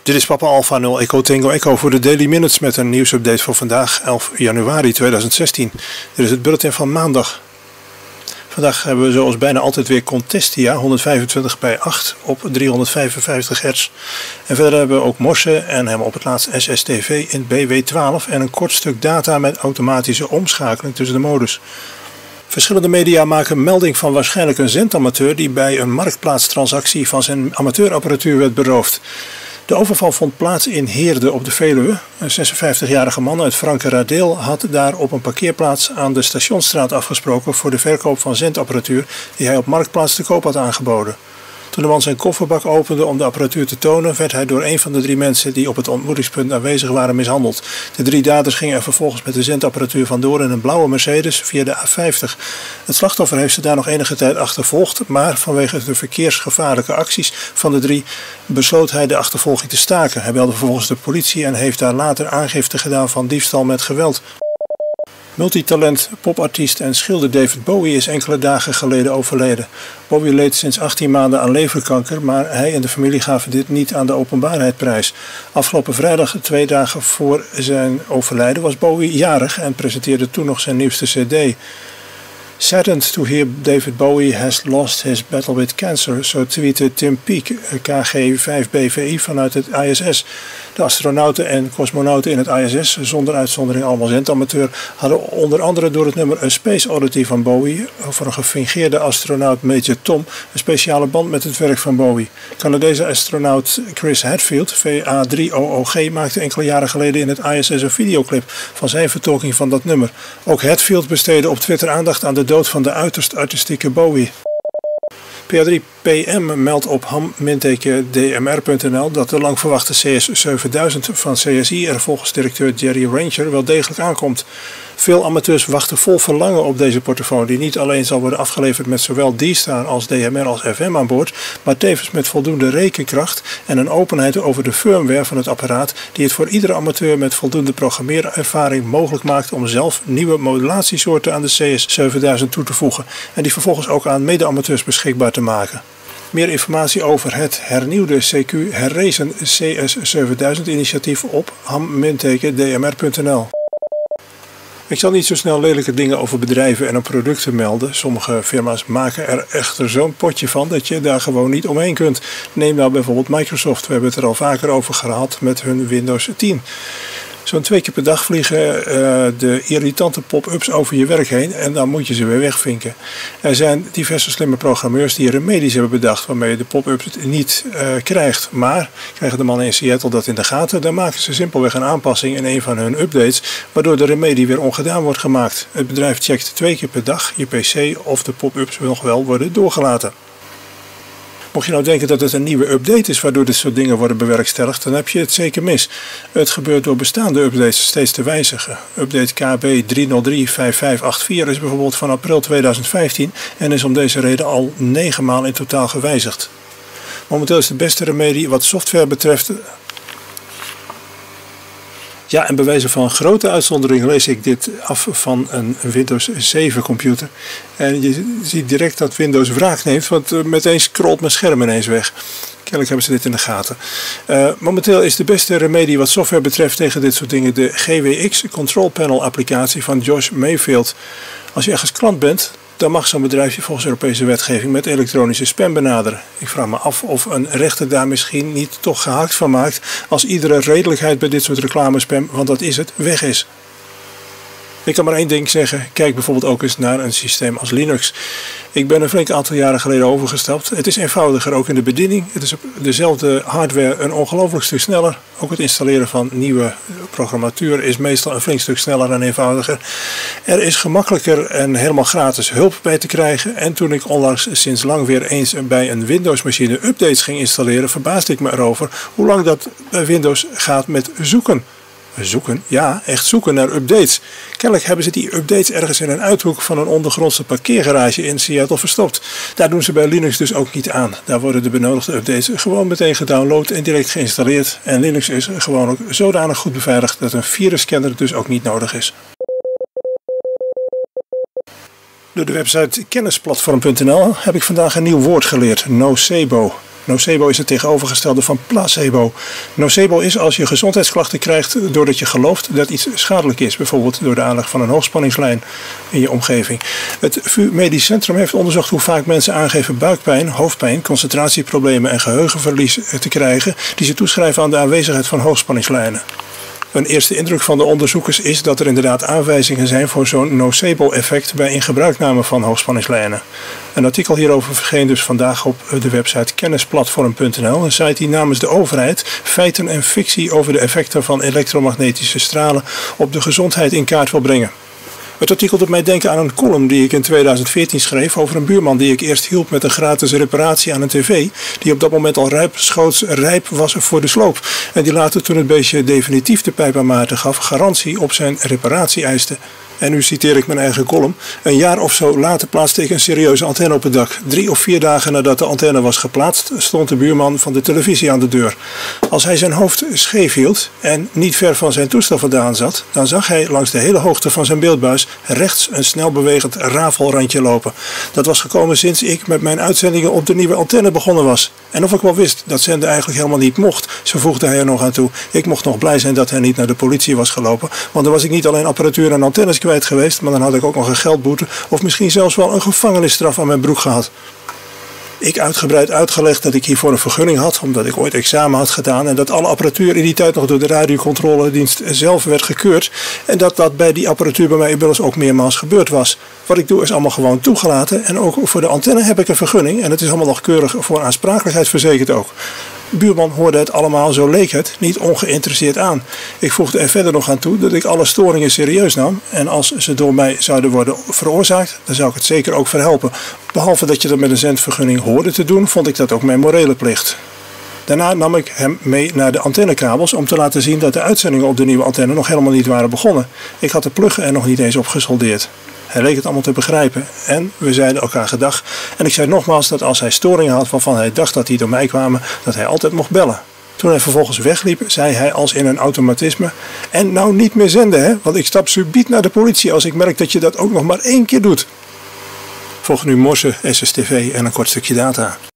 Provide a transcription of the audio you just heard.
Dit is Papa Alpha 0 Echo Tango Echo voor de Daily Minutes met een nieuwsupdate voor vandaag 11 januari 2016. Dit is het bulletin van maandag. Vandaag hebben we zoals bijna altijd weer Contestia 125 bij 8 op 355 hertz. En verder hebben we ook Morse en helemaal op het laatst SSTV in BW12 en een kort stuk data met automatische omschakeling tussen de modus. Verschillende media maken melding van waarschijnlijk een zendamateur die bij een marktplaatstransactie van zijn amateurapparatuur werd beroofd. De overval vond plaats in Heerde op de Veluwe. Een 56-jarige man uit Frankenradeel had daar op een parkeerplaats aan de Stationsstraat afgesproken voor de verkoop van zendapparatuur die hij op Marktplaats te koop had aangeboden. Toen de man zijn kofferbak opende om de apparatuur te tonen, werd hij door een van de 3 mensen die op het ontmoetingspunt aanwezig waren mishandeld. De 3 daders gingen er vervolgens met de zendapparatuur vandoor in een blauwe Mercedes via de A50. Het slachtoffer heeft ze daar nog enige tijd achtervolgd, maar vanwege de verkeersgevaarlijke acties van de 3 besloot hij de achtervolging te staken. Hij belde vervolgens de politie en heeft daar later aangifte gedaan van diefstal met geweld. Multitalent, popartiest en schilder David Bowie is enkele dagen geleden overleden. Bowie leed sinds 18 maanden aan leverkanker, maar hij en de familie gaven dit niet aan de openbaarheid prijs. Afgelopen vrijdag, 2 dagen voor zijn overlijden, was Bowie jarig en presenteerde toen nog zijn nieuwste cd. Saddened to hear David Bowie has lost his battle with cancer, zo tweette Tim Peake, KG-5BVI vanuit het ISS. De astronauten en cosmonauten in het ISS, zonder uitzondering allemaal zendamateur, hadden onder andere door het nummer A Space Oddity van Bowie over een gefingeerde astronaut Major Tom een speciale band met het werk van Bowie. Canadese astronaut Chris Hadfield, VA3OOG, maakte enkele jaren geleden in het ISS een videoclip van zijn vertolking van dat nummer. Ook Hadfield besteedde op Twitter aandacht aan de dood van de uiterst artistieke Bowie. PA3PM meldt op ham-dmr.nl dat de lang verwachte CS7000 van CSI er volgens directeur Jerry Ranger wel degelijk aankomt. Veel amateurs wachten vol verlangen op deze portofoon die niet alleen zal worden afgeleverd met zowel D-Star als DMR als FM aan boord, maar tevens met voldoende rekenkracht en een openheid over de firmware van het apparaat die het voor iedere amateur met voldoende programmeerervaring mogelijk maakt om zelf nieuwe modulatiesoorten aan de CS7000 toe te voegen en die vervolgens ook aan mede-amateurs beschikbaar te maken. Meer informatie over het hernieuwde CQ herrezen CS7000 initiatief op ham-dmr.nl. Ik zal niet zo snel lelijke dingen over bedrijven en hun producten melden. Sommige firma's maken er echter zo'n potje van dat je daar gewoon niet omheen kunt. Neem nou bijvoorbeeld Microsoft. We hebben het er al vaker over gehad met hun Windows 10. Zo'n 2 keer per dag vliegen de irritante pop-ups over je werk heen en dan moet je ze weer wegvinken. Er zijn diverse slimme programmeurs die remedies hebben bedacht waarmee je de pop-ups niet krijgt. Maar krijgen de mannen in Seattle dat in de gaten, dan maken ze simpelweg een aanpassing in een van hun updates, waardoor de remedie weer ongedaan wordt gemaakt. Het bedrijf checkt 2 keer per dag je PC of de pop-ups nog wel worden doorgelaten. Mocht je nou denken dat het een nieuwe update is waardoor dit soort dingen worden bewerkstelligd, dan heb je het zeker mis. Het gebeurt door bestaande updates steeds te wijzigen. Update KB 3035584 is bijvoorbeeld van april 2015 en is om deze reden al 9 maal in totaal gewijzigd. Momenteel is de beste remedie wat software betreft. Ja, en bij wijze van grote uitzondering lees ik dit af van een Windows 7 computer. En je ziet direct dat Windows wraak neemt, want meteen scrolt mijn scherm ineens weg. Kennelijk hebben ze dit in de gaten. Momenteel is de beste remedie wat software betreft tegen dit soort dingen de GWX Control Panel applicatie van Josh Mayfield. Als je ergens klant bent, dan mag zo'n bedrijf je volgens Europese wetgeving met elektronische spam benaderen. Ik vraag me af of een rechter daar misschien niet toch gehakt van maakt als iedere redelijkheid bij dit soort reclamespam, want dat is het, weg is. Ik kan maar één ding zeggen, kijk bijvoorbeeld ook eens naar een systeem als Linux. Ik ben een flink aantal jaren geleden overgestapt. Het is eenvoudiger, ook in de bediening. Het is op dezelfde hardware een ongelooflijk stuk sneller. Ook het installeren van nieuwe programmatuur is meestal een flink stuk sneller en eenvoudiger. Er is gemakkelijker en helemaal gratis hulp bij te krijgen. En toen ik onlangs sinds lang weer eens bij een Windows machine updates ging installeren, verbaasde ik me erover hoe lang dat bij Windows gaat met zoeken. Zoeken? Ja, echt zoeken naar updates. Kennelijk hebben ze die updates ergens in een uithoek van een ondergrondse parkeergarage in Seattle verstopt. Daar doen ze bij Linux dus ook niet aan. Daar worden de benodigde updates gewoon meteen gedownload en direct geïnstalleerd. En Linux is gewoon ook zodanig goed beveiligd dat een virusscanner dus ook niet nodig is. Door de website kennisplatform.nl heb ik vandaag een nieuw woord geleerd, nocebo. Nocebo is het tegenovergestelde van placebo. Nocebo is als je gezondheidsklachten krijgt doordat je gelooft dat iets schadelijk is. Bijvoorbeeld door de aanleg van een hoogspanningslijn in je omgeving. Het VU Medisch Centrum heeft onderzocht hoe vaak mensen aangeven buikpijn, hoofdpijn, concentratieproblemen en geheugenverlies te krijgen die ze toeschrijven aan de aanwezigheid van hoogspanningslijnen. Een eerste indruk van de onderzoekers is dat er inderdaad aanwijzingen zijn voor zo'n nocebo-effect bij ingebruikname van hoogspanningslijnen. Een artikel hierover verscheen dus vandaag op de website kennisplatform.nl, een site die namens de overheid feiten en fictie over de effecten van elektromagnetische stralen op de gezondheid in kaart wil brengen. Het artikel doet mij denken aan een column die ik in 2014 schreef over een buurman die ik eerst hielp met een gratis reparatie aan een tv, die op dat moment al ruimschoots rijp was voor de sloop. En die later, toen het beestje definitief de pijp aan Maarten gaf, garantie op zijn reparatie eiste. En nu citeer ik mijn eigen column. Een jaar of zo later plaatste ik een serieuze antenne op het dak. 3 of 4 dagen nadat de antenne was geplaatst, stond de buurman van de televisie aan de deur. Als hij zijn hoofd scheef hield en niet ver van zijn toestel vandaan zat, dan zag hij langs de hele hoogte van zijn beeldbuis rechts een snel bewegend rafelrandje lopen. Dat was gekomen sinds ik met mijn uitzendingen op de nieuwe antenne begonnen was. En of ik wel wist dat zenden eigenlijk helemaal niet mocht, zo voegde hij er nog aan toe. Ik mocht nog blij zijn dat hij niet naar de politie was gelopen, want dan was ik niet alleen apparatuur en antennes kwijt geweest, maar dan had ik ook nog een geldboete of misschien zelfs wel een gevangenisstraf aan mijn broek gehad. Ik uitgebreid uitgelegd dat ik hiervoor een vergunning had, omdat ik ooit examen had gedaan en dat alle apparatuur in die tijd nog door de radiocontroledienst zelf werd gekeurd en dat dat bij die apparatuur bij mij inmiddels ook meermaals gebeurd was. Wat ik doe is allemaal gewoon toegelaten en ook voor de antenne heb ik een vergunning en het is allemaal nog keurig voor aansprakelijkheid verzekerd ook. Buurman hoorde het allemaal, zo leek het, niet ongeïnteresseerd aan. Ik voegde er verder nog aan toe dat ik alle storingen serieus nam en als ze door mij zouden worden veroorzaakt, dan zou ik het zeker ook verhelpen. Behalve dat je dat met een zendvergunning hoorde te doen, vond ik dat ook mijn morele plicht. Daarna nam ik hem mee naar de antennekabels om te laten zien dat de uitzendingen op de nieuwe antenne nog helemaal niet waren begonnen. Ik had de pluggen er nog niet eens op gesoldeerd. Hij leek het allemaal te begrijpen en we zeiden elkaar gedag. En ik zei nogmaals dat als hij storingen had waarvan hij dacht dat die door mij kwamen, dat hij altijd mocht bellen. Toen hij vervolgens wegliep, zei hij als in een automatisme: en nou niet meer zenden, hè, want ik stap subiet naar de politie als ik merk dat je dat ook nog maar 1 keer doet. Volgen nu morse, SSTV en een kort stukje data.